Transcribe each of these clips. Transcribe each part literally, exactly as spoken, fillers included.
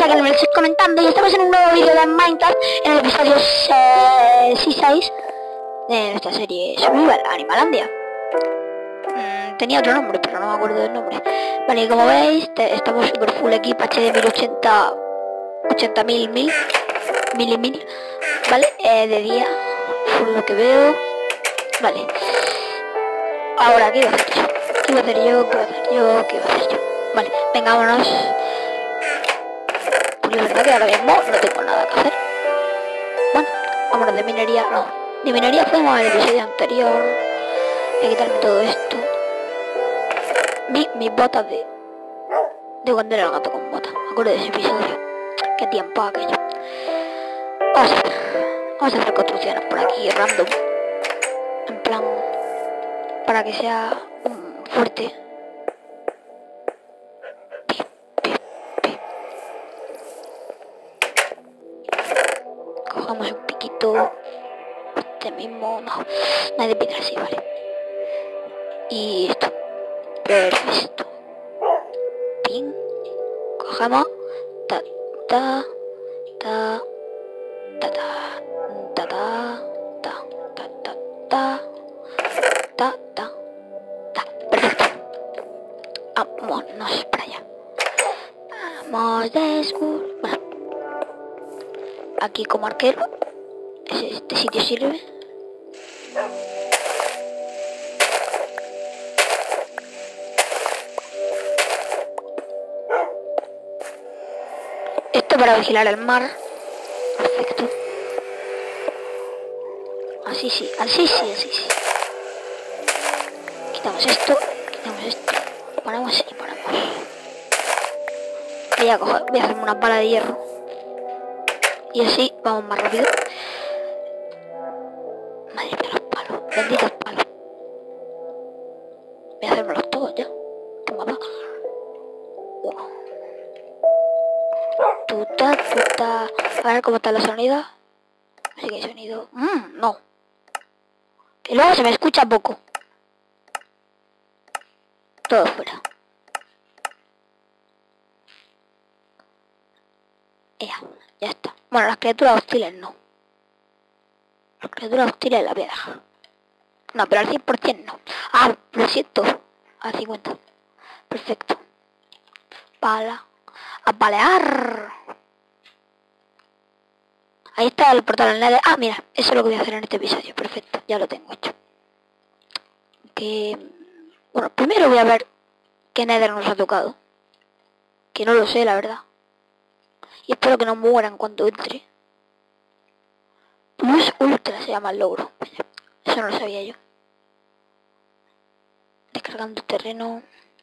que me lo estáis comentando, y estamos en un nuevo vídeo de Minecraft, en el episodio seis de nuestra serie Survival, Animalandia. Mm, tenía otro nombre, pero no me acuerdo del nombre. Vale, y como veis, te, estamos super full equipo H D mil ochenta, ochenta mil, mil, mil y mil, vale, eh, de día, por lo que veo. Vale, ahora, ¿qué iba a hacer yo? ¿Qué iba a hacer yo? ¿Qué iba a hacer yo? ¿Qué iba a hacer yo? Vale, venga, vámonos. Pues la verdad que ahora mismo no tengo nada que hacer. Bueno, vámonos de minería. No, de minería fuimos en el episodio anterior. Voy a quitarme todo esto. Mi, mis botas de... De cuando era el gato con botas. Me acuerdo de ese episodio. Qué tiempo aquello. Vamos a hacer, vamos a hacer construcciones por aquí, random. En plan... Para que sea um, fuerte. Cogamos un piquito. Este mismo, no. No hay de piedra así, vale. Y esto. Perfecto. Pin. Cogemos. Ta, ta, ta, ta, ta, ta, ta, ta, ta, ta, ta, ta, ta, ta. Perfecto. Vámonos para allá. Vamos de sur. Bueno. Aquí como arquero. Este sitio sirve. Esto para vigilar el mar. Perfecto. Así sí, así sí, así sí. Quitamos esto, quitamos esto. Ponemos y ponemos. Voy a coger, voy a hacerme una pala de hierro. Y así vamos más rápido. Madre mía, los palos, benditos palos. Voy a hacérmelos todos ya. Toma, va. Uno. Tuta, tuta. A ver cómo están los sonidos. Así que hay sonido. Mmm, no. Que luego se me escucha poco. Todo fuera. Ya, ya está. Bueno, las criaturas hostiles no. Las criaturas hostiles las voy a dejar. No, pero al cien por cien no. Ah, lo siento. Al cincuenta. Perfecto. Pala. A palear. Ahí está el portal al Nether. Ah, mira, eso es lo que voy a hacer en este episodio. Perfecto, ya lo tengo hecho. Que... Bueno, primero voy a ver qué Nether nos ha tocado. Que no lo sé, la verdad. Y espero que no mueran cuando entre. Plus Ultra se llama el logro. Eso no lo sabía yo. Descargando terreno.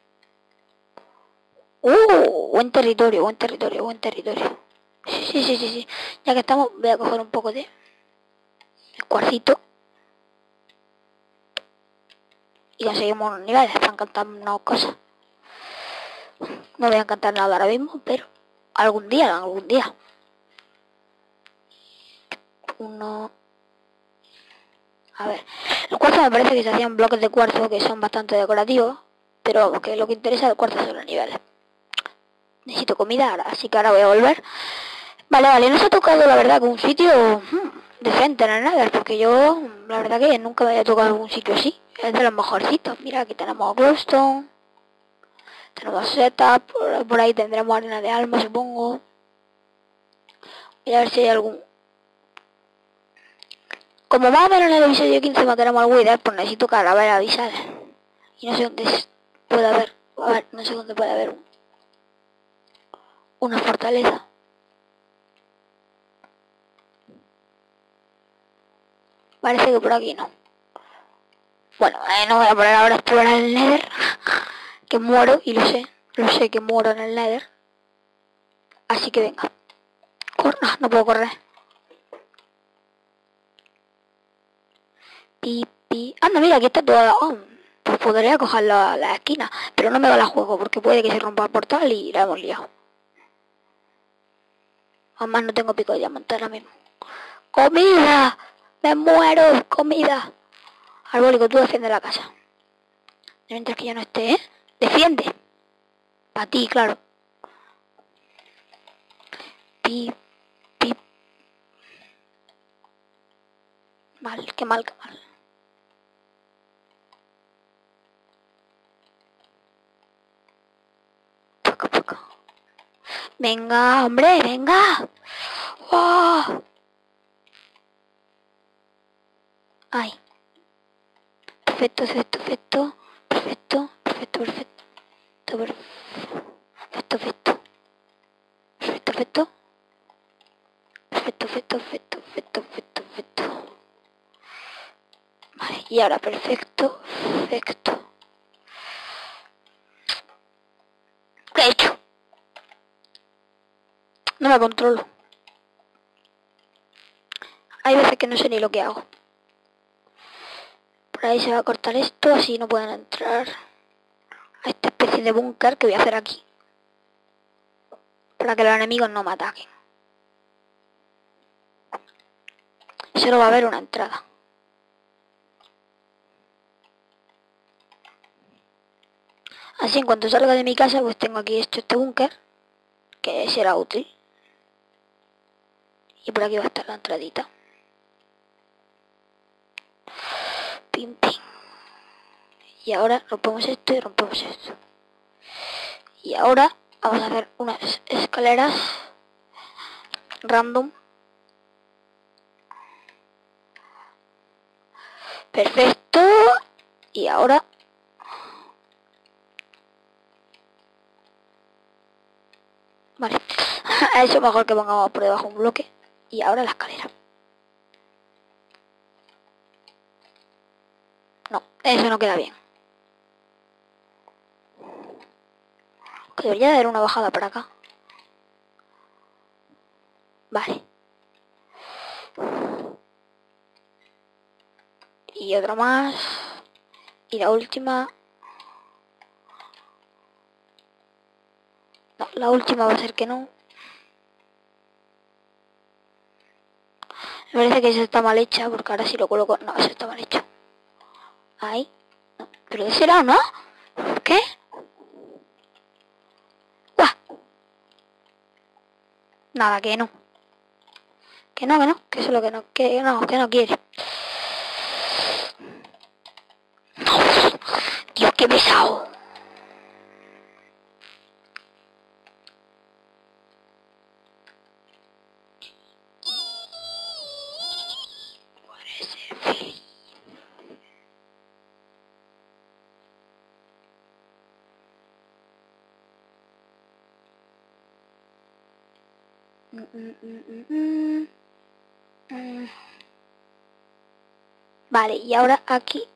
¡Uh! Buen territorio, buen territorio, buen territorio. Sí, sí, sí, sí, sí. Ya que estamos, voy a coger un poco de... El cuarcito. Y conseguimos unos niveles para encantarnos cosas. No voy a encantar nada ahora mismo, pero... Algún día, algún día. Uno... A ver, el cuarzo me parece que se hacían bloques de cuarzo que son bastante decorativos, pero vamos, que lo que interesa del cuarzo son los niveles. Necesito comida ahora, así que ahora voy a volver. Vale, vale, nos ha tocado la verdad que un sitio hmm, decente en el Nether, porque yo, la verdad que nunca me había tocado algún sitio así. Es de los mejorcitos. Mira, aquí tenemos glowstone, tenemos setup, por, por ahí tendremos arena de alma, supongo. Voy a ver si hay algún... Como más o menos en el episodio quince mataremos al Wither, pues necesito calavera avisar. Y no sé dónde puede haber... A ver, no sé dónde puede haber un, una fortaleza. Parece que por aquí no. Bueno, eh, no voy a poner ahora a explorar el Nether. Que muero, y lo sé. Lo sé que muero en el Nether. Así que venga. Cor no, no puedo correr. Pi, pi. Anda, mira, aquí está toda... Oh, pues podría coger la, la esquina. Pero no me va la juego, porque puede que se rompa el portal y la hemos liado. Además no tengo pico de diamante ahora mismo. ¡Comida! ¡Me muero! ¡Comida! Arbólico, tú defiende la casa. Mientras que yo no esté, ¿eh? ¡Defiende! Para ti, claro. Pip, pip. Mal, qué mal, qué mal. Paca, paca. Venga, hombre, venga. ¡Oh! Ay. Perfecto, perfecto, perfecto. Perfecto, perfecto, perfecto. Perfecto, perfecto. Perfecto, perfecto. Perfecto, perfecto, perfecto, perfecto, perfecto, perfecto. Vale, y ahora perfecto, perfecto. ¿Qué he hecho? No me controlo. Hay veces que no sé ni lo que hago. Por ahí se va a cortar esto, así no pueden entrar a esta especie de búnker que voy a hacer aquí. Para que los enemigos no me ataquen. Solo va a haber una entrada. Así en cuanto salga de mi casa, pues tengo aquí esto, este búnker, que será útil. Y por aquí va a estar la entradita. Pim, pim. Y ahora rompemos esto y rompemos esto. Y ahora vamos a hacer unas escaleras random. Perfecto. Y ahora vale. Eso mejor que pongamos por debajo un bloque. Y ahora la escalera. No, eso no queda bien. Que debería de haber una bajada para acá. Vale. Y otra más. Y la última. No, la última va a ser que no. Me parece que eso está mal hecha, porque ahora si lo coloco... No, eso está mal hecho. Ahí. No. ¿Pero qué será o no? ¿Qué? ¡Guau! Nada, que no. Que no, que no. Que eso es lo que no... Que no, que no quiere. Dios, qué pesado. Mm, mm, mm, mm, mm. Vale, y ahora aquí.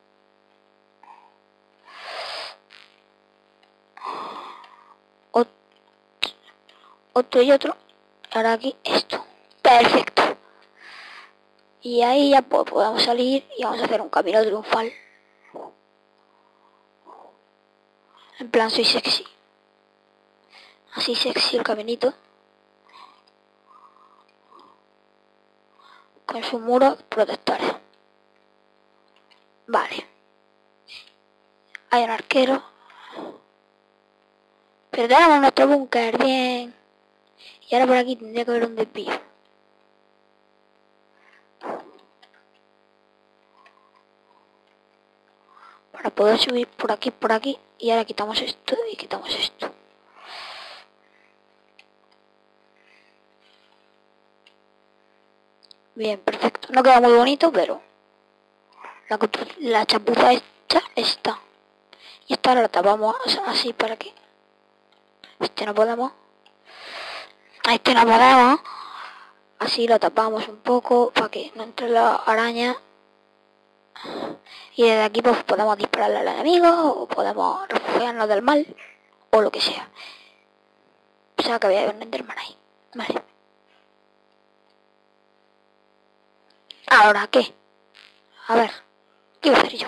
Ot otro y otro. Ahora aquí esto. Perfecto. Y ahí ya pues, podemos salir y vamos a hacer un camino triunfal. En plan soy sexy. Así sexy el caminito. Con su muro protectores. Vale. Hay un arquero. Pero tenemos nuestro búnker, bien. Y ahora por aquí tendría que haber un desvío. Para poder subir por aquí, por aquí. Y ahora quitamos esto y quitamos esto. Bien, perfecto. No queda muy bonito, pero la, la chapuza hecha está. Y esta ahora la tapamos así para que este no podemos. A este no podemos. Así lo tapamos un poco para que no entre la araña. Y desde aquí pues podemos dispararle al enemigo o podemos refugiarnos del mal o lo que sea. Pensaba que había un Enderman ahí. Vale. ¿Ahora qué? A ver, ¿qué iba a hacer yo?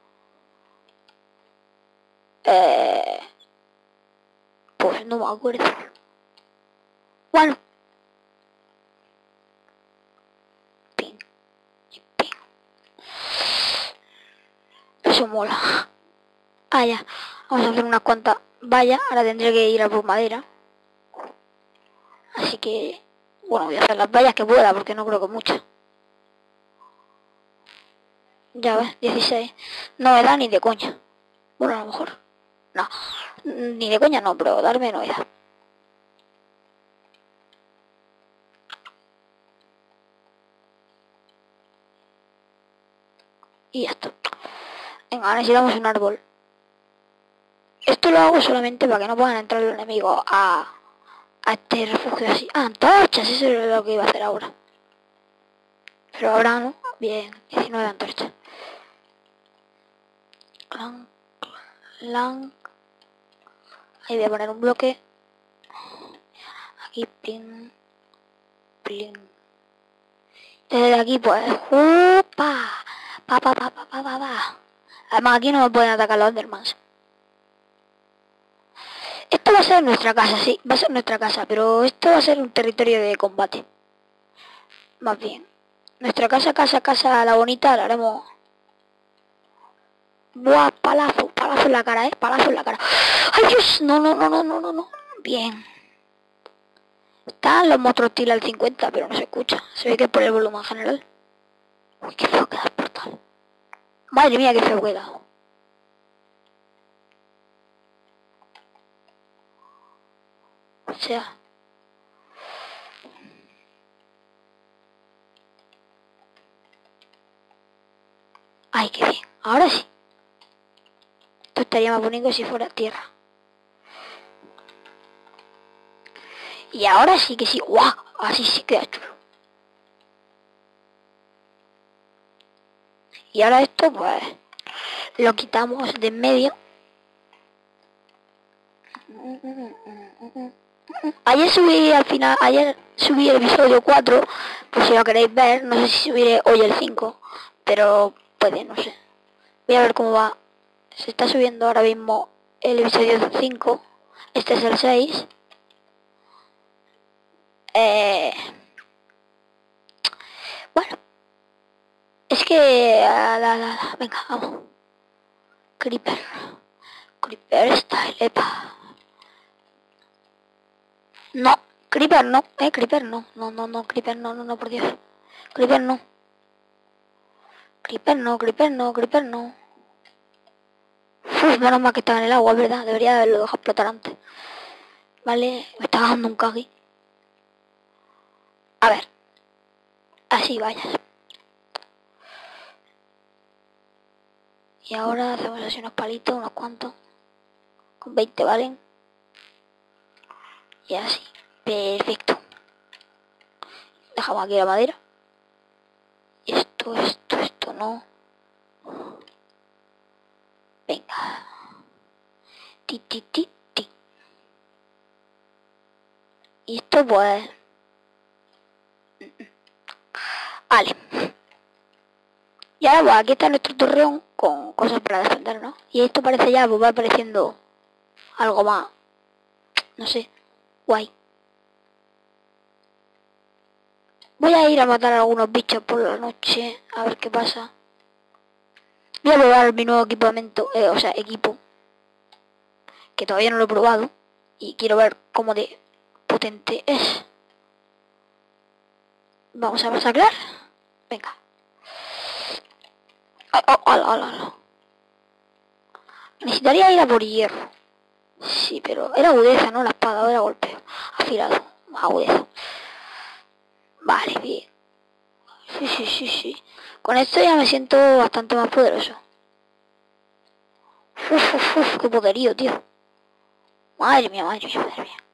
Eh... Pues no me acuerdo. Bueno. Ping. Ping. Eso mola. Ah, ya. Vamos a hacer unas cuantas vallas. Ahora tendré que ir a por madera. Así así que... Bueno, voy a hacer las vallas que pueda, porque no creo que muchas. Ya ves, dieciséis. No me da ni de coña. Bueno, a lo mejor. No, ni de coña no, pero darme no me da. Y ya está. Venga, ahora necesitamos un árbol. Esto lo hago solamente para que no puedan entrar los enemigos a, a este refugio así. Ah, antorchas, eso es lo que iba a hacer ahora. Pero ahora no. Bien, diecinueve antorchas. Clank, clank. Ahí voy a poner un bloque. Aquí, plin, plin. Desde aquí pues, ¡upa! Pa, pa, pa, pa, pa, pa, pa. Además aquí no me pueden atacar los Endermans. Esto va a ser nuestra casa, sí, va a ser nuestra casa, pero esto va a ser un territorio de combate. Más bien. Nuestra casa, casa, casa, la bonita, la haremos... Buah, palazo, palazo en la cara, eh, palazo en la cara. ¡Ay, Dios! No, no, no, no, no, no, no. Bien. Están los monstruos tila al cincuenta, pero no se escucha. Se ve que es por el volumen general. Uy, qué feo queda el portal. Madre mía, qué feo queda. O sea... Ay, qué bien. Ahora sí. Esto estaría más bonito si fuera tierra. Y ahora sí que sí. ¡Guau! Así sí queda chulo. Y ahora esto, pues, lo quitamos de en medio. Ayer subí al final, ayer subí el episodio cuatro, por si lo queréis ver. No sé si subiré hoy el cinco, pero puede, no sé. Voy a ver cómo va. Se está subiendo ahora mismo el episodio cinco. Este es el seis. Eh... Bueno. Es que... La, la, la, venga, vamos. Creeper. Creeper style, epa. No, Creeper no, eh, Creeper no. No, no, no, Creeper no, no, no, por Dios. Creeper no. Creeper no, Creeper no, Creeper no. Uf, menos mal que estaba en el agua, ¿verdad? Debería haberlo dejado explotar antes. Vale, me está dando un cague. A ver. Así vayas. Y ahora hacemos así unos palitos, unos cuantos. Con veinte valen. Y así. Perfecto. Dejamos aquí la madera. Esto, esto, esto no. Venga. Ti, ti, ti, ti. Y esto pues... Vale. Y ahora pues aquí está nuestro torreón con cosas para defendernos. Y esto parece ya, pues va apareciendo algo más, no sé, guay. Voy a ir a matar a algunos bichos por la noche, a ver qué pasa. Voy a probar mi nuevo equipamiento, eh, o sea, equipo. Que todavía no lo he probado. Y quiero ver cómo de potente es. Vamos a masacrar. Venga. Oh, oh, oh, oh, oh. Necesitaría ir a por hierro. Sí, pero era agudeza, no la espada, era golpeo. Afilado, agudeza. Vale, bien. Sí, sí, sí, sí. Con esto ya me siento bastante más poderoso. Uf, uf, uf, qué poderío, tío. Madre mía, madre mía, madre mía.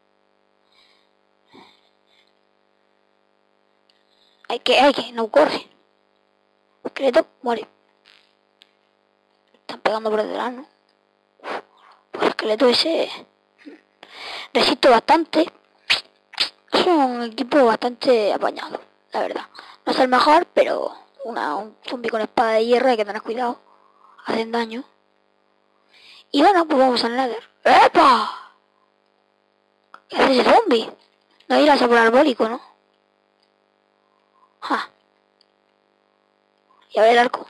Hay que, hay que, no corre. Esqueleto, muere. Están pegando por detrás, ¿no? Pues el esqueleto ese... Resisto bastante. Es un equipo bastante apañado, la verdad. No es el mejor, pero una, un zombie con espada de hierro hay que tener cuidado. Hacen daño. Y bueno, pues vamos al Nether. ¡Epa! ¿Qué hace ese zombie? No irás a por arbólico, ¿no? Ja. Y a ver el arco.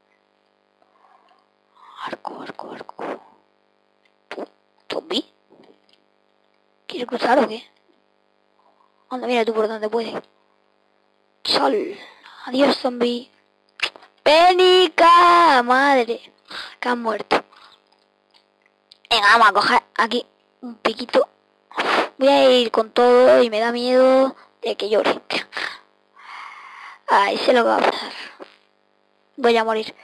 Arco, arco, arco. ¿Tú? ¿Zombie? ¿Quieres cruzar o qué? Anda, mira tú por donde puedes. Sol. Adiós, zombie. ¡Pénica! Madre. Que han muerto. Venga, vamos a coger aquí un piquito. Voy a ir con todo y me da miedo de que llore. Ay, sé lo que va a pasar. Voy a morir.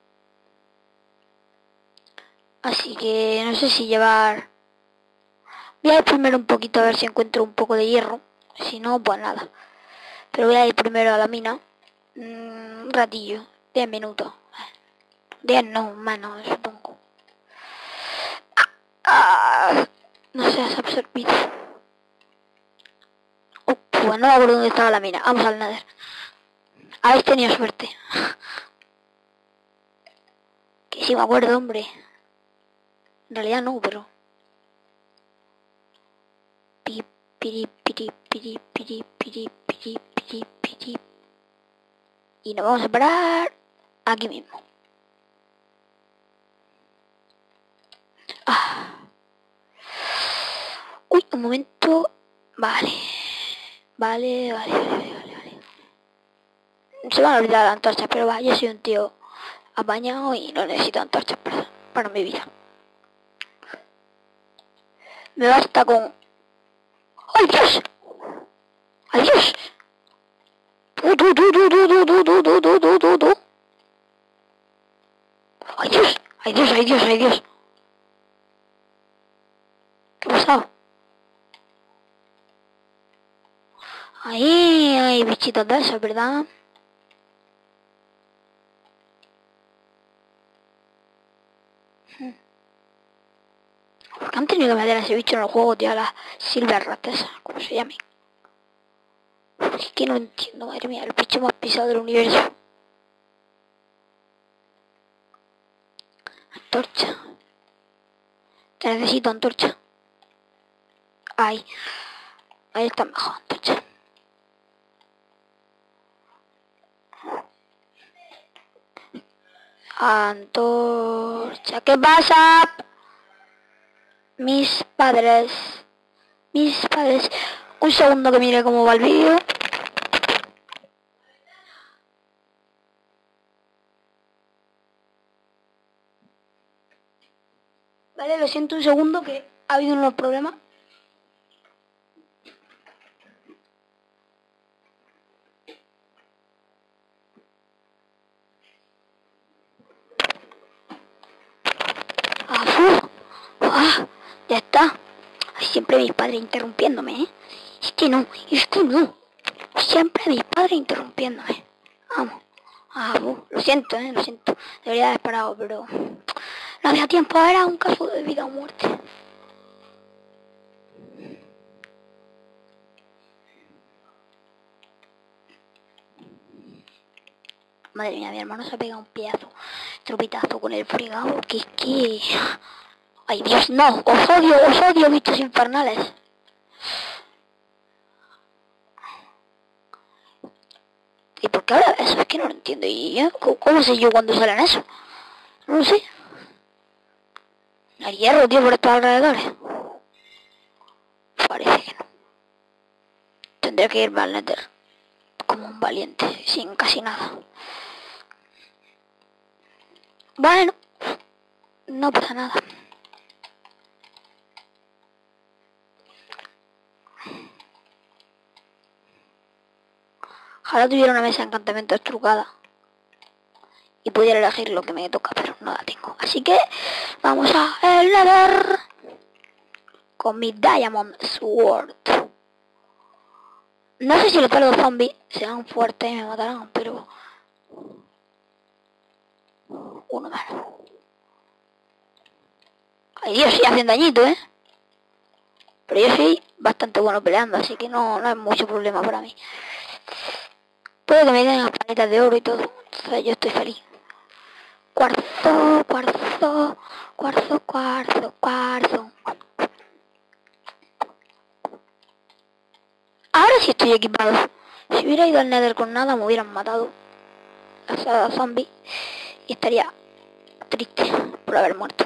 Así que no sé si llevar... Voy a ir primero un poquito a ver si encuentro un poco de hierro. Si no, pues nada. Pero voy a ir primero a la mina. Mm, un ratillo. diez minutos. diez no, menos, supongo. Ah, no seas absorbido. Oh, pues no me acuerdo dónde estaba la mina. Vamos al Nether. Habéis tenido suerte. Que sí me acuerdo, hombre. En realidad no, pero... Pi, piri, piri, piri, piri, piri, piri, piri, piri. Y nos vamos a parar aquí mismo. Ah. Uy, un momento. Vale. Vale, vale, vale, vale, vale. Se me han olvidado las antorchas, pero va, yo soy un tío apañado y no necesito antorchas para, para mi vida. Me basta con... ¡Ay, Dios! ¡Ay, Dios! ¡Du, du, du, du, du, du, du, du, du, du, du, du! ¡Ay, Dios! ¡Ay, Dios, ay, Dios, ay, Dios! ¿Qué ha pasado? Ahí hay bichitos de esos, ¿verdad? ¿Por qué han tenido que meter a ese bicho en el juego, tío? A la Silver Rat esa, como se llame. Es que no entiendo, madre mía, el bicho más pisado del universo. Antorcha. Te necesito antorcha. Ahí. Ahí está mejor, antorcha. Antorcha. ¿Qué pasa? Mis padres. Mis padres. Un segundo que mire cómo va el vídeo. Vale, lo siento un segundo que ha habido unos problemas. Ah, fu. Ah, ya está. Ay, siempre mis padres interrumpiéndome, ¿eh? Es que no, es que no. Siempre mis padres interrumpiéndome. Vamos. Ah, fu. Lo siento, ¿eh? Lo siento. Debería haber parado, pero... No había tiempo, era un caso de vida o muerte. Madre mía, mi hermano se ha pegado un pedazo, tropitazo con el fregado, que es que... Ay, Dios, no, os odio, os odio, bichos infernales. ¿Y por qué habla de eso? Es que no lo entiendo. ¿Y yo? ¿Cómo sé yo cuando salen eso? No lo sé. Hay hierro, tío, por estos alrededores. Parece que no. Tendré que irme al Nether como un valiente, sin casi nada. Bueno, no pasa nada. Ojalá tuviera una mesa de encantamientos trucada y pudiera elegir lo que me toca, pero no la tengo. Así que vamos a el Nether con mi Diamond Sword. No sé si los pelos zombies serán fuertes y me matarán, pero... Uno menos. Ay, Dios, sí hacen dañito, ¿eh? Pero yo soy bastante bueno peleando, así que no, no es mucho problema para mí. Puede que me den las planetas de oro y todo. Entonces yo estoy feliz. Cuarzo, cuarzo, cuarzo, cuarzo, cuarzo. Ahora sí estoy equipado. Si hubiera ido al Nether con nada me hubieran matado a zombies y estaría triste por haber muerto.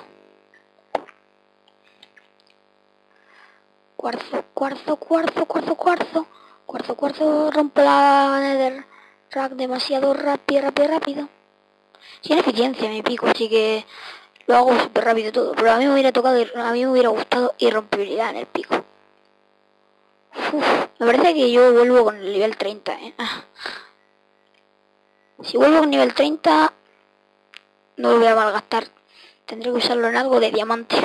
Cuarzo, cuarzo, cuarzo, cuarzo, cuarzo. Cuarzo, cuarzo, rompo la Nether Rack demasiado rápido, rápido, rápido. Tiene eficiencia mi pico, así que lo hago súper rápido todo. Pero a mí me hubiera tocado, a mí me hubiera gustado irrompibilidad en el pico. Uf, me parece que yo vuelvo con el nivel treinta, ¿eh? Si vuelvo con nivel treinta, no lo voy a malgastar. Tendré que usarlo en algo de diamante.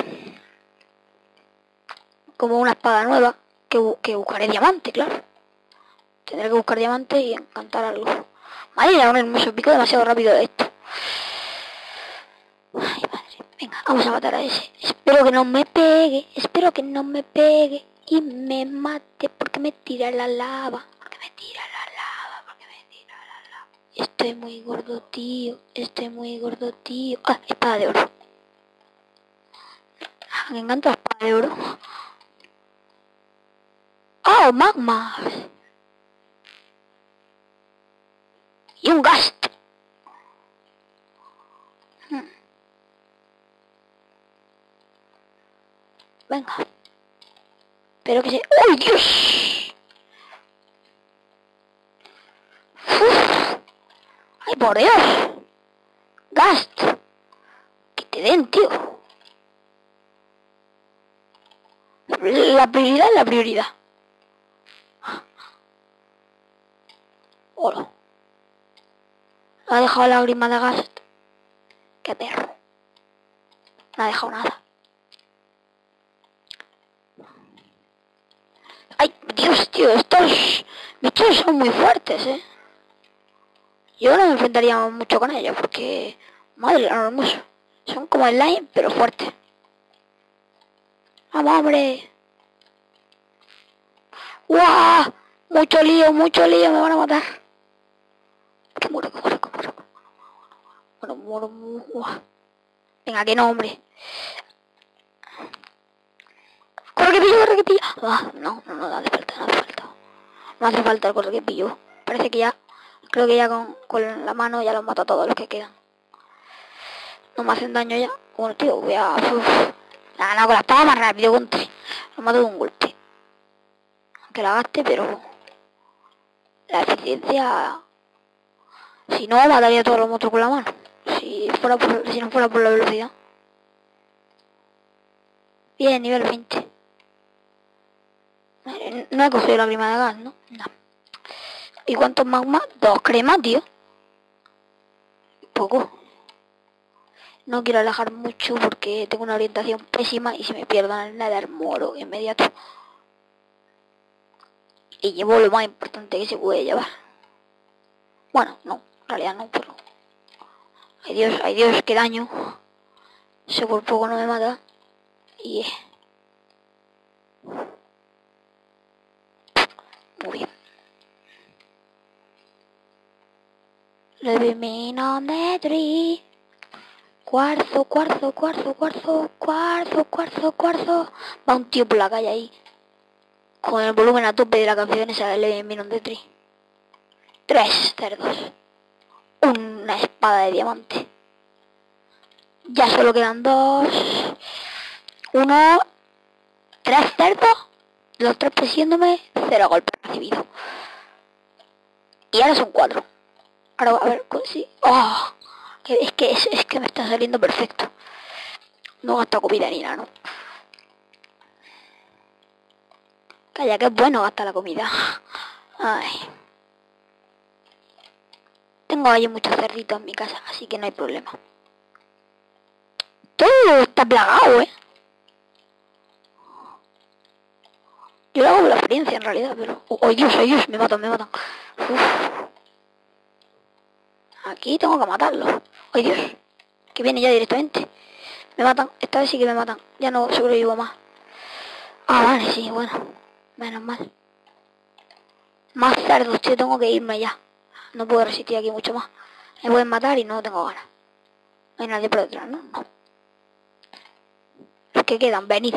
Como una espada nueva, que, que buscaré diamante, claro. Tendré que buscar diamante y encantar algo. Madre mía, un hermoso pico demasiado rápido de esto. Ay, madre. Venga, vamos a matar a ese. Espero que no me pegue. Espero que no me pegue. Y me mate porque me tira la lava. Porque me tira la lava. Porque me tira la lava. Estoy muy gordo, tío. Estoy muy gordo, tío. Ah, espada de oro. Ah, me encanta la espada de oro. ¡Oh, magma! Y un ghast. Hmm. Venga. Espero que se... ¡Uy, Dios! Uf. ¡Ay, por Dios! ¡Ghast! Que te den, tío. La prioridad es la prioridad. Hola. No ha dejado lágrima de ghast. Qué perro. No ha dejado nada. ¡Ay, Dios, tío! Estos bichos son muy fuertes, ¿eh? Yo no me enfrentaría mucho con ellos porque... Madre, lo hermoso. Son como slime, pero fuertes. ¡Vamos, hombre! ¡Guau! Mucho lío, mucho lío, me van a matar. Que muero, que muero, que muero. Bueno, muero, muero. Venga, que no, hombre. ¡Corre que pillo, corre que pillo! Ah, no, no, no, no hace falta, no hace falta. No hace falta el corre que pillo. Parece que ya... Creo que ya con, con la mano ya los mato a todos los que quedan. No me hacen daño ya. Bueno, tío, voy a... Uf. Nada, nada, con la espada más rápido, contra. Lo mato de un golpe. Aunque la gaste, pero... La eficiencia... Si no, mataría a todos los monstruos con la mano. Si, fuera por, si no fuera por la velocidad. Bien, nivel veinte. No he cogido la crema de gas, ¿no? No. ¿Y cuántos magmas? Dos cremas, tío. Poco. No quiero alejar mucho porque tengo una orientación pésima y si me pierdo en el Nether muero inmediato. Y llevo lo más importante que se puede llevar. Bueno, no, en realidad no, pero... Ay Dios, ay Dios, qué daño. Ese por poco no me mata. Y... Muy bien. Living on the tree. Cuarzo, cuarzo, cuarzo, cuarzo, cuarzo, cuarzo, cuarzo. Va un tío por la calle ahí. Con el volumen a tope de la canción esa de Living on the tree. Tres cerdos. Una espada de diamante. Ya solo quedan dos. Uno. Tres cerdos. Los tres persiguiéndome. Cero golpes recibidos. Y ahora son cuatro. Ahora a ver, sí. Oh, es que es, es que me está saliendo perfecto. No gasta comida ni nada, ¿no? Calla, que es bueno gastar la comida. Ay. Tengo ahí muchos cerditos en mi casa, así que no hay problema. Todo está plagado, ¿eh? Yo lo hago por la experiencia en realidad, pero... Oh, oh Dios, oh Dios, me matan, me matan. Uf. Aquí tengo que matarlo. ¡Oh Dios! Que viene ya directamente. Me matan, esta vez sí que me matan. Ya no sobrevivo más. Ah, vale, sí, bueno. Menos mal. Más cerdos, tío, tengo que irme ya. No puedo resistir aquí mucho más. Me pueden matar y no tengo ganas. No hay nadie por detrás, ¿no? No. Los que quedan, venid.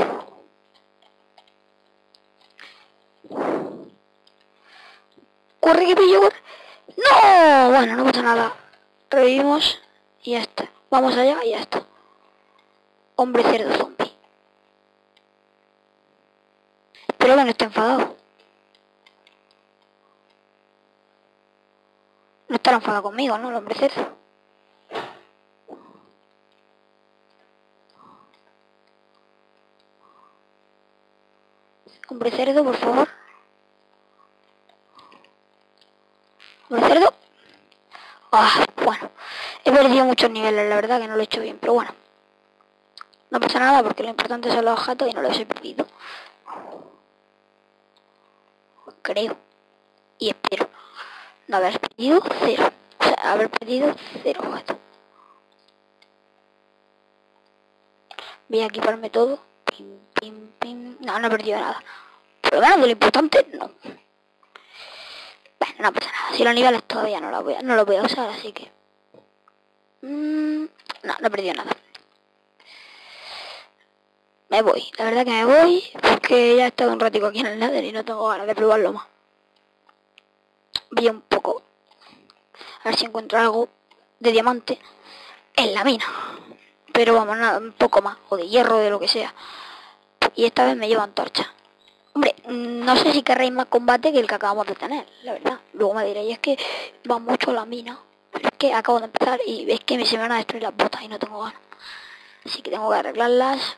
¡Corre que pillo, corre! ¡No! Bueno, no pasa nada. Revivimos y ya está. Vamos allá y ya está. Hombre cerdo zombie. Espero que no esté enfadado. No estará enfadado conmigo, ¿no? El hombre cerdo. Hombre cerdo, por favor. Hombre cerdo. Ah, bueno. He perdido muchos niveles, la verdad que no lo he hecho bien, pero bueno. No pasa nada porque lo importante son los objetos y no los he perdido. Creo. Y espero no haber perdido cero. O sea, haber perdido cero objetos. Voy a equiparme todo. Pim, pim, pim. No, no he perdido nada. Pero bueno, de lo importante, no. Bueno, no pasa nada. Si los niveles todavía no los voy a, no los voy a usar, así que... Mm, no, no he perdido nada. Me voy. La verdad que me voy porque ya he estado un ratico aquí en el Nether y no tengo ganas de probarlo más. Voy un poco. A ver si encuentro algo de diamante en la mina. Pero vamos, nada, un poco más. O de hierro, de lo que sea. Y esta vez me llevo antorcha. Hombre, no sé si querréis más combate que el que acabamos de tener, la verdad. Luego me diréis, es que va mucho la mina. Pero es que acabo de empezar y es que se me van a destruir las botas y no tengo ganas. Así que tengo que arreglarlas.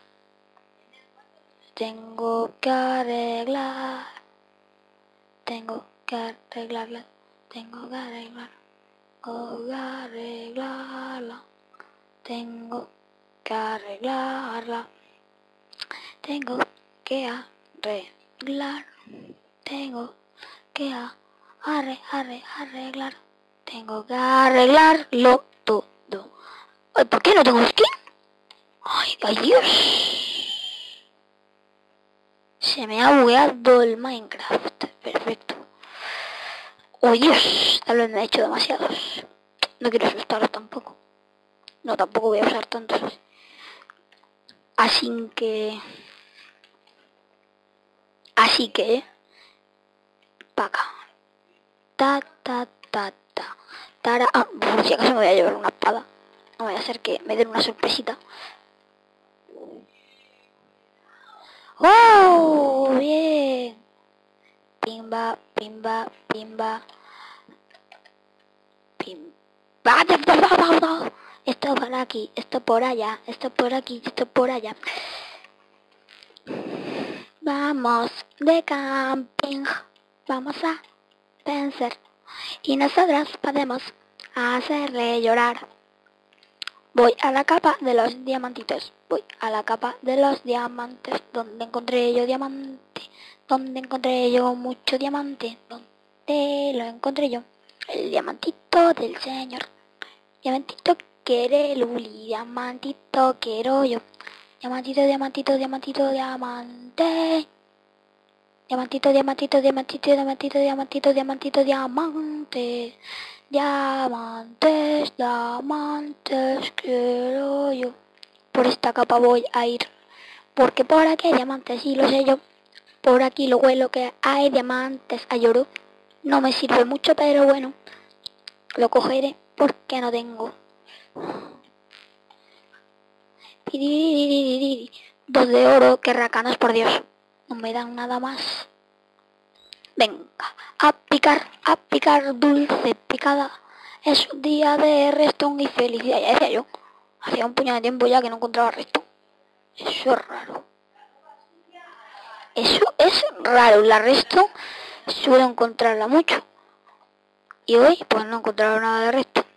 Tengo que arreglar. Tengo que arreglarlas. Tengo que arreglar. Tengo que arreglarla. Tengo que arreglarla. Tengo que arreglar. Tengo que arre, arre, arreglar. Tengo que arreglarlo todo. Ay, ¿por qué no tengo skin? Ay, ay Dios. Se me ha bugueado el Minecraft. Perfecto. Oh Dios, tal vez me he hecho demasiados. No quiero asustarlos tampoco. No, tampoco voy a usar tantos. Así que... Así que... Pa' acá. Ta, ta, ta, ta. Tara... Ah, por si acaso me voy a llevar una espada. No voy a hacer que me den una sorpresita. ¡Oh! Bien. Pimba, pimba, pimba. Pimba. Esto por aquí, esto por allá, esto por aquí, esto por allá. Vamos de camping. Vamos a vencer. Y nosotras podemos hacerle llorar. Voy a la capa de los diamantitos. Voy a la capa de los diamantes. Donde encontré yo diamante. Donde encontré yo mucho diamante. Donde lo encontré yo. El diamantito del señor. Diamantito quiere Luli. Diamantito quiero yo. Diamantito, diamantito, diamantito, diamante. Diamantito, diamantito, diamantito, diamantito, diamantito, diamantito, diamante. Diamantes, diamantes, quiero yo. Por esta capa voy a ir. Porque por aquí hay diamantes, y lo sé yo. Por aquí lo huelo que hay diamantes. Hay oro. No me sirve mucho, pero bueno. Lo cogeré porque no tengo. Dos de oro, que racanas, por Dios. No me dan nada más. Venga, a picar, a picar dulce picada. Es un día de redstone y felicidad. Ya decía yo. Hacía un puñado de tiempo ya que no encontraba redstone. Eso es raro. Eso es raro. La redstone suelo encontrarla mucho. Y hoy pues no he encontrado nada de redstone.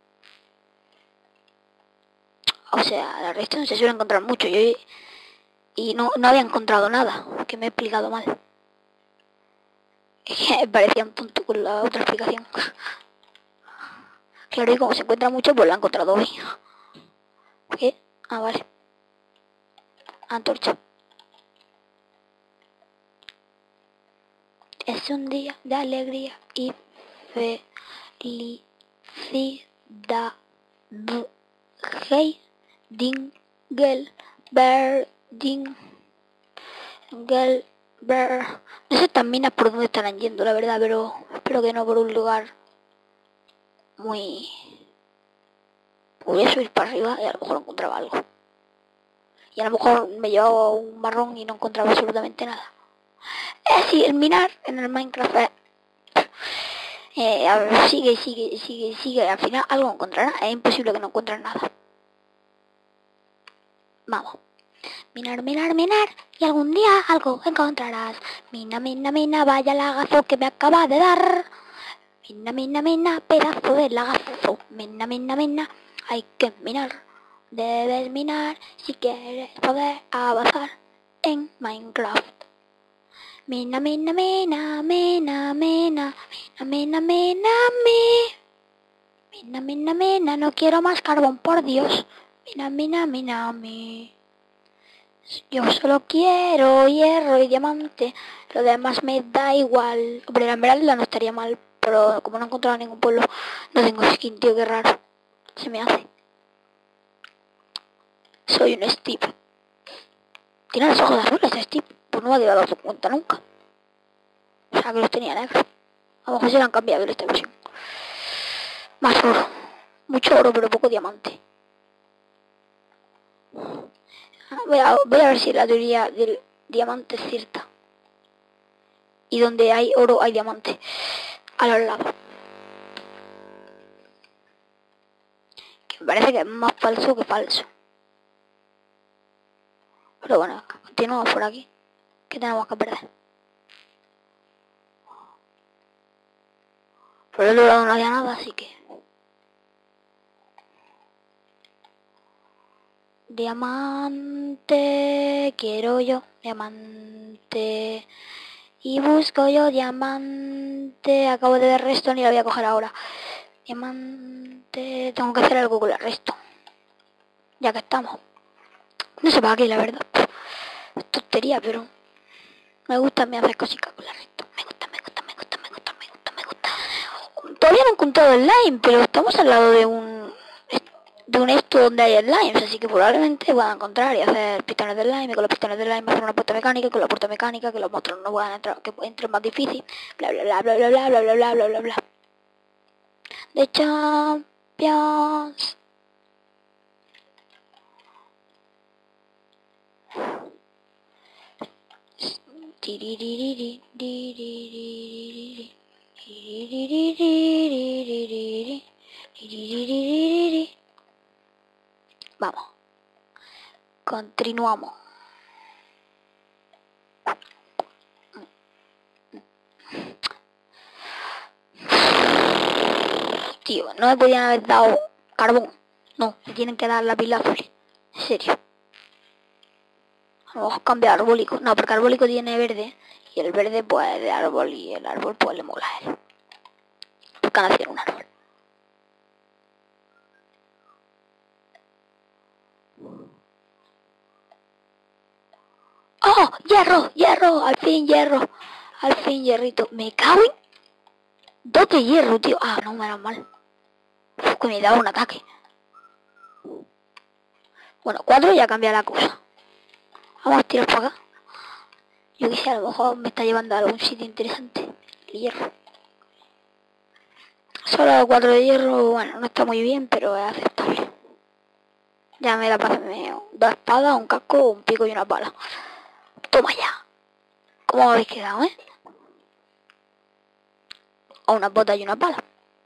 O sea, la redstone se suele encontrar mucho. Y hoy... Y no, no había encontrado nada. Que me he explicado mal. Me parecía un tonto con la otra explicación. Claro, y como se encuentra mucho, pues la he encontrado hoy. ¿Qué? Ah, vale. Antorcha. Es un día de alegría y felicidad. Hey, Dingle, Bird, Dingle, Bird. No sé estas minas por dónde estarán yendo, la verdad, pero espero que no por un lugar muy... Voy a subir para arriba y a lo mejor encontraba algo. Y a lo mejor me llevaba un marrón y no encontraba absolutamente nada. Es decir, el minar en el Minecraft es, Eh, a ver, sigue, sigue, sigue, sigue. Al final algo encontrará. Es imposible que no encuentres nada. Vamos. Minar, minar, minar. Y algún día algo encontrarás. Mina, mina, mina. Vaya lagazo que me acaba de dar. Mina, mina, mina. Pedazo de lagazo. Mina, mina, mina. Hay que minar. Debes minar si quieres poder avanzar en Minecraft. Mina, mina, mina, mina, mina, mina, mina, mina, mina, mina, mina, no quiero más carbón, por Dios. Mina, mina, mina, mi. Yo solo quiero hierro y diamante, lo demás me da igual. Hombre, la esmeralda no estaría mal, pero como no he encontrado ningún pueblo, no tengo skin, tío, qué raro. Se me hace. Soy un Steve. Tiene los ojos azules, Steve. Pues no me había dado cuenta nunca. O sea, que los tenía negros. A lo mejor se lo han cambiado en esta versión. Más oro. Mucho oro, pero poco diamante. Voy a, voy a ver si la teoría del diamante es cierta. Y donde hay oro hay diamante. A los lados. Que me parece que es más falso que falso. Pero bueno, continuamos por aquí. ¿Qué tenemos que perder? Por el otro lado no había nada, así que... Diamante, quiero yo, diamante. Y busco yo diamante. Acabo de ver redstone y la voy a coger ahora. Diamante, tengo que hacer algo con el resto. Ya que estamos. No sé para qué, la verdad. Es tontería, pero... Me gusta a mí hacer cositas con el resto. Me gusta, me gusta, me gusta, me gusta, me gusta, me gusta. Todavía no he encontrado el slime, pero estamos al lado de un... de un esto donde hay slimes, así que probablemente pueda encontrar y hacer pistones de slime, y con los pistones de slime hacer una puerta mecánica, y con la puerta mecánica que los monstruos no puedan entrar, que entren más difícil, bla bla bla bla bla bla bla bla bla bla bla bla. The Champions. Vamos. Continuamos. Tío, no me podían haber dado carbón. No, me tienen que dar la pila azul. En serio. Vamos a cambiar arbólico. No, porque arbólico tiene verde. Y el verde pues de árbol y el árbol pues le mola a él. Porque han nacido un árbol. ¡Oh! ¡Hierro! ¡Hierro! Al fin hierro. Al fin hierrito. Me cago en... Dos de hierro, tío. Ah, no, menos mal. Uf, que me daba un ataque. Bueno, cuatro ya cambia la cosa. Vamos a tirar para acá. Yo que sé, a lo mejor me está llevando a algún sitio interesante. El hierro. Solo cuatro de hierro, bueno, no está muy bien, pero es aceptable. Ya me da para hacerme dos espadas, un casco, un pico y una pala. Toma ya. ¿Cómo habéis quedado, eh? O una bota y una pala.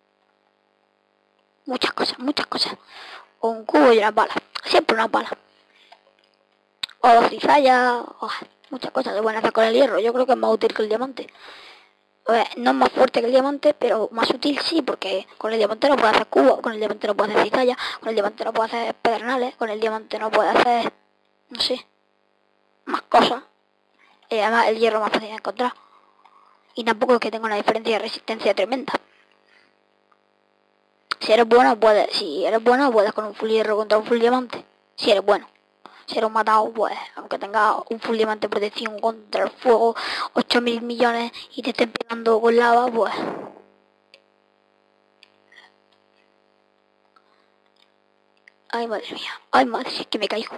Muchas cosas, muchas cosas. O un cubo y una pala. Siempre una pala. O dos cizallas. Oh, muchas cosas se pueden hacer con el hierro. Yo creo que es más útil que el diamante. A ver, no es más fuerte que el diamante, pero más útil sí, porque con el diamante no puede hacer cubos, con el diamante no puede hacer cizallas, con el diamante no puede hacer pedernales, con el diamante no puede hacer, no sé, más cosas. Y además el hierro es más fácil de encontrar. Y tampoco es que tenga una diferencia de resistencia tremenda. Si eres bueno, puedes, si eres bueno, puedes con un full hierro contra un full diamante. Si eres bueno. Si eres un matado, pues, aunque tenga un full diamante de protección contra el fuego, ocho mil millones, y te estén pegando con lava, pues... Ay, madre mía. Ay, madre, si es que me caigo.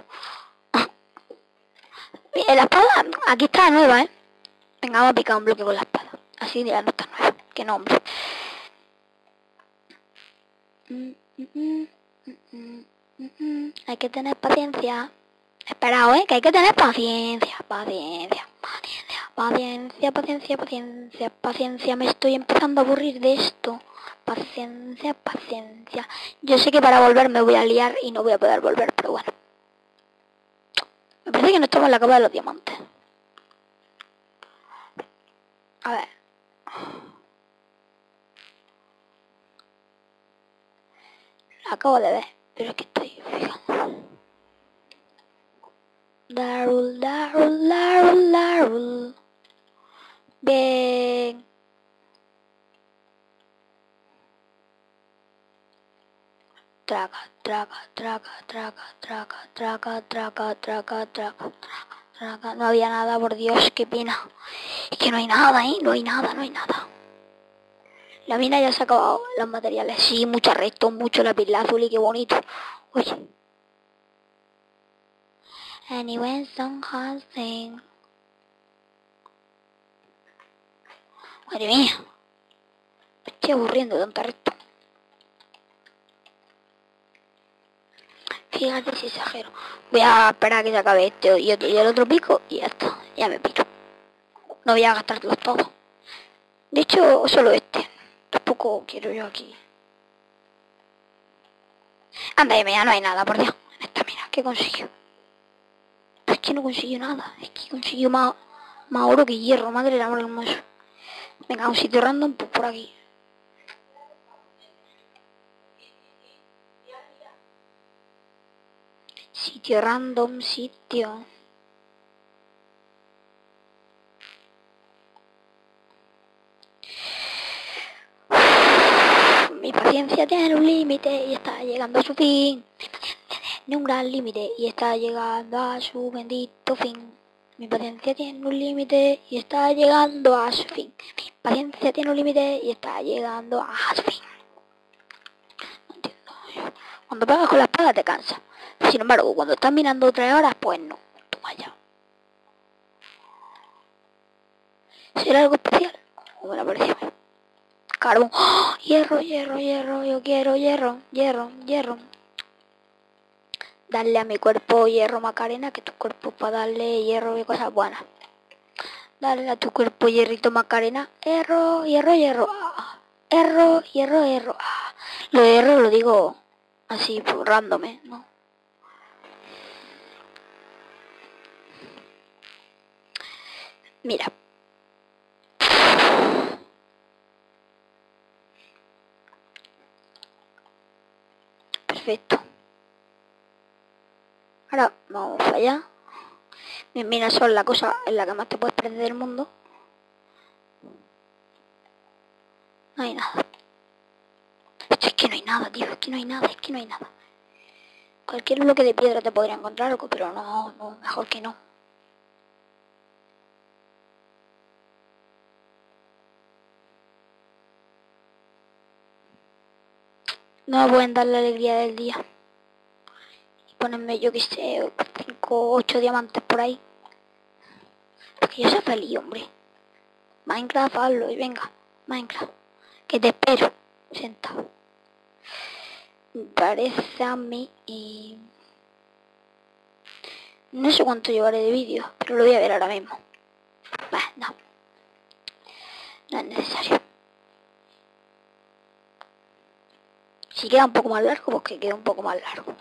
Mira, la espada, aquí está nueva, ¿eh? Venga, vamos a picar un bloque con la espada. Así ya no está nueva. Qué nombre. Mm, mm, mm, mm, mm, mm. Hay que tener paciencia. Esperaos, ¿eh? Que hay que tener paciencia. Paciencia, paciencia. Paciencia, paciencia, paciencia, paciencia. Me estoy empezando a aburrir de esto. Paciencia, paciencia. Yo sé que para volver me voy a liar y no voy a poder volver, pero bueno. Me parece que no estamos en la cava de los diamantes. A ver. La acabo de ver, pero es que estoy fijando. Darul, darul, darul, darul. Bien. Traga, traga, traga, traga, traga, traga, traga, traga, traga, traga. No había nada, por Dios, qué pena. Es que no hay nada, ¿eh? No hay nada, no hay nada. La mina ya se ha acabado, los materiales. Sí, mucha resto, mucho lápiz azul y qué bonito. Oye. Anyway, some hard thing. Madre mía. Me estoy aburriendo de tanta resto. Fíjate si exagero. Voy a esperar a que se acabe este y, otro, y el otro pico y ya está. Ya me piro. No voy a gastarlos todos. De hecho, solo este. Tampoco quiero yo aquí. Anda, ya no hay nada, por Dios. En esta mira, ¿qué consiguió? Es que no consiguió nada. Es que consiguió más, más oro que hierro. Madre del amor hermoso. Venga, un sitio random, pues por aquí. Sitio random, sitio. Mi paciencia tiene un límite y está llegando a su fin. Mi paciencia tiene un gran límite y está llegando a su bendito fin. Mi paciencia tiene un límite y está llegando a su fin. Mi paciencia tiene un límite y está llegando a su fin. No entiendo. Cuando pegas con la espada te cansa. Sin embargo, cuando estás mirando tres horas, pues no. Toma ya. ¿Será algo especial? ¿O me lo pareció? Carbón. ¡Oh! Hierro, hierro, hierro. Yo quiero hierro, hierro, hierro. Darle a mi cuerpo hierro, Macarena, que tu cuerpo para darle hierro y cosas buenas. Dale a tu cuerpo hierrito, Macarena. Hierro, hierro, hierro. Ah. Hierro, hierro, hierro. Ah. Lo de hierro lo digo así, por random, ¿eh? ¿No? Mira. Perfecto. Ahora vamos allá. Mis minas son la cosa en la que más te puedes perder del mundo. No hay nada. Es que no hay nada, tío. Es que no hay nada, es que no hay nada. Cualquier bloque de piedra te podría encontrar algo, pero no, no, mejor que no. No me pueden dar la alegría del día. Y ponerme, yo que sé, cinco, ocho diamantes por ahí. Porque yo soy feliz, hombre. Minecraft, hazlo y venga. Minecraft. Que te espero. Sentado. Parece a mí y... No sé cuánto llevaré de vídeo, pero lo voy a ver ahora mismo. Bah, no. No es necesario. Si queda un poco más largo, pues que quede un poco más largo.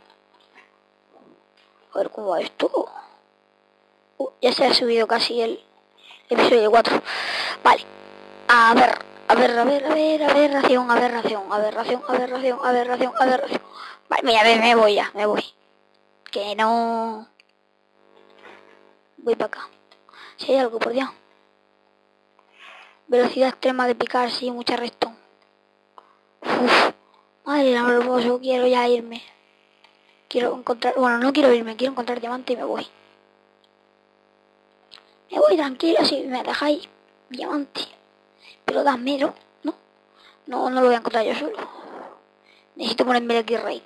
A ver cómo va esto. Uh, ya se ha subido casi el episodio cuatro. Vale. A ver, a ver, a ver, a ver, aberración, aberración, aberración, aberración, aberración, aberración. Vale, mira, me, me voy ya, me voy. Que no... Voy para acá. Si hay algo, por Dios. Velocidad extrema de picar, sí, mucha resto. Uf. Madre la hermoso, quiero ya irme. Quiero encontrar... Bueno, no quiero irme, quiero encontrar diamante y me voy. Me voy tranquilo si me dejáis diamante. Pero dámelo, ¿no? No, no lo voy a encontrar yo solo. Necesito ponerme aquí rey.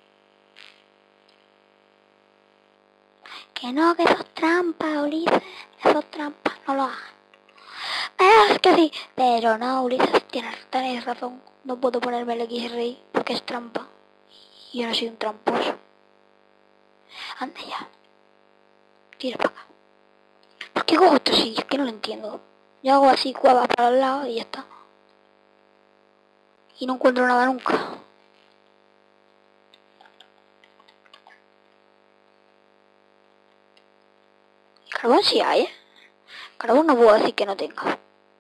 Que no, que eso es trampa, Ulises. Eso es trampa, no lo hagas. Es que sí. Pero no, Ulises, tienes, tenéis razón. No puedo ponerme el X rey porque es trampa. Y yo no soy un tramposo. Anda ya. Tira para acá. ¿Por qué cojo esto? Sí, es que no lo entiendo. Yo hago así cuadras para el lado y ya está. Y no encuentro nada nunca. Carbón sí hay, ¿eh? Carbón no puedo decir que no tenga.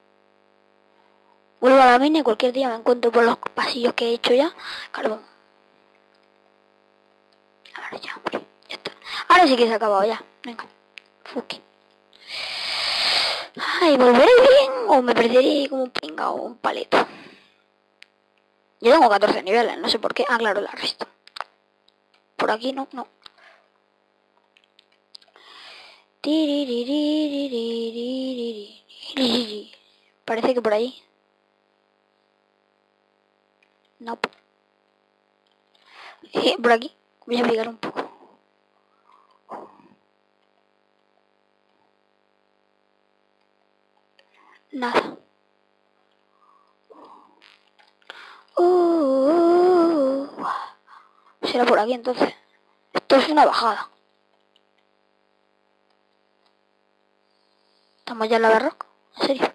Vuelvo a la mina y cualquier día me encuentro por los pasillos que he hecho ya. Carbón. A ver, ya, hombre. Ya está. Ahora sí que se ha acabado ya. Venga. Fucking. Ay, ¿volveré bien o me perderé como un pringao o un paleto? Yo tengo catorce niveles, no sé por qué. Ah, claro, la resto. Por aquí no, no. Parece que por ahí. No. Eh, por aquí. Voy a picar un poco. Nada. Uh, será por aquí entonces. Esto es una bajada. Estamos ya en la barroca. ¿En serio?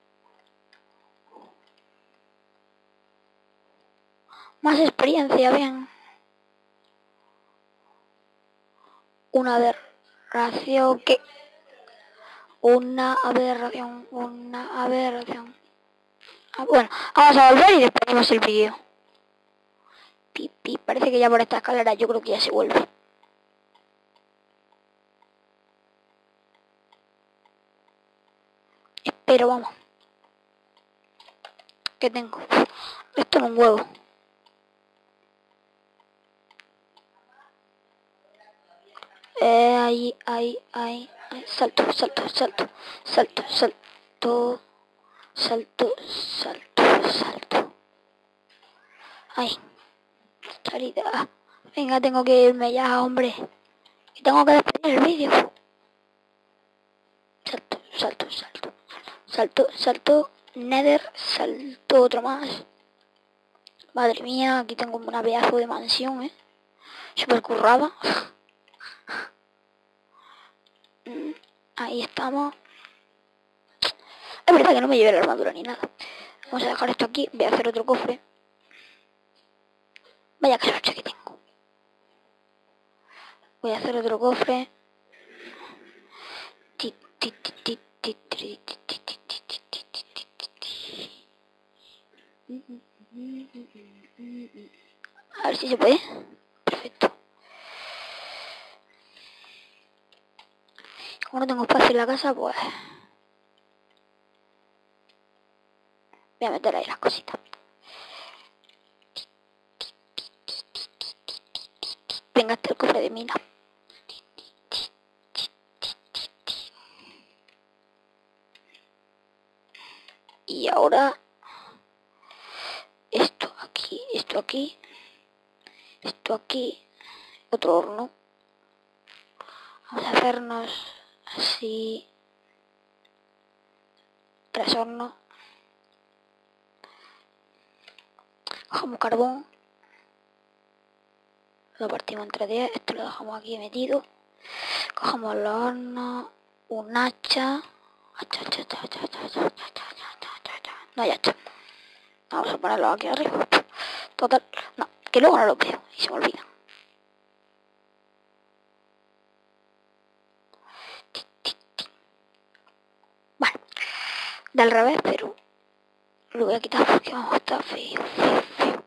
Más experiencia, bien. Una aberración que... Una aberración, una aberración. Ah, bueno, vamos a volver y despedimos el vídeo. Pipi, parece que ya por esta escalera yo creo que ya se vuelve. Espero, vamos. ¿Qué tengo? Esto no es un huevo. Eh, ahí, ahí, ahí, ahí. Salto, salto, salto, salto, salto, salto, salto, salto. Ahí. Salida. Venga, tengo que irme ya, hombre. Y tengo que despedir el vídeo. Salto, salto, salto. Salto, salto. Nether, salto otro más. Madre mía, aquí tengo una pedazo de mansión, ¿eh? Super currada. Ahí estamos. Es verdad que no me llevé la armadura ni nada. Vamos a dejar esto aquí. Voy a hacer otro cofre. Vaya que suerte que tengo. Voy a hacer otro cofre. A ver si se puede. Perfecto. Como no tengo espacio en la casa, pues... voy a meter ahí las cositas. Venga, hasta el cofre de mina. Y ahora... esto aquí, esto aquí. Esto aquí. Otro horno. Vamos a hacernos así. Tres hornos. Cogemos carbón. Lo partimos entre diez. Esto lo dejamos aquí metido. Cogemos los hornos. Un hacha. Hacha, hacha, hacha, hacha, hacha, hacha, hacha, hacha, hacha. No hay hacha. Vamos a ponerlo aquí arriba. Total. No, que luego no lo veo y se me olvida. Bueno, del revés, pero lo voy a quitar porque vamos a estar feo, feo, feo.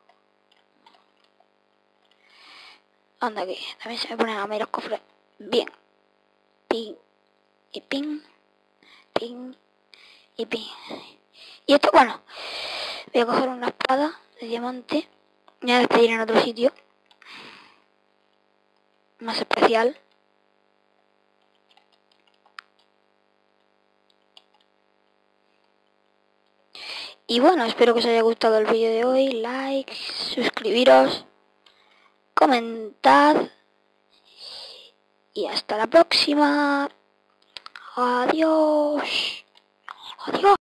Anda que también se me ponen a mí los cofres. Bien. Pin. Y pin. Pin. Y pin. Y esto, bueno. Voy a coger una espada de diamante. Me voy a despedir en otro sitio. Más especial. Y bueno, espero que os haya gustado el vídeo de hoy. Like, suscribiros, comentad. Y hasta la próxima. Adiós. Adiós.